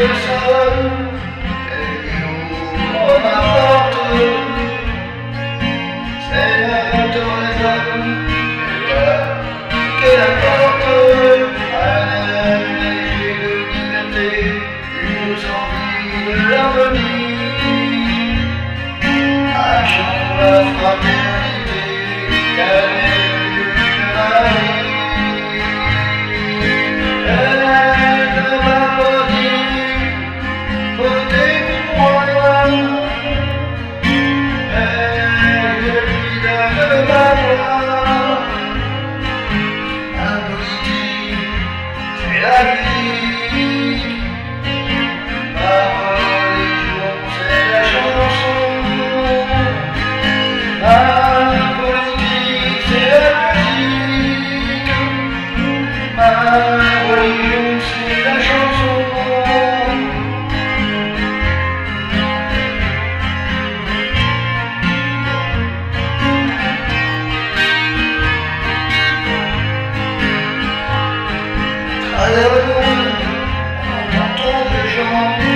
seul, elle ouvre ma porte. C'est notre raison, et voilà qu'elle apporte un léger de liberté, une envie de l'harmonie. À chaque la fraternité, qu'elle est de ma vie. Elle m'a redit, votez pour moi. Elle lui donne ma voix. La politique, c'est la musique. Ma religion, c'est la chanson. Ma politique, c'est la musique. Ma religion, c'est la chanson. À travers le monde, on entend des gens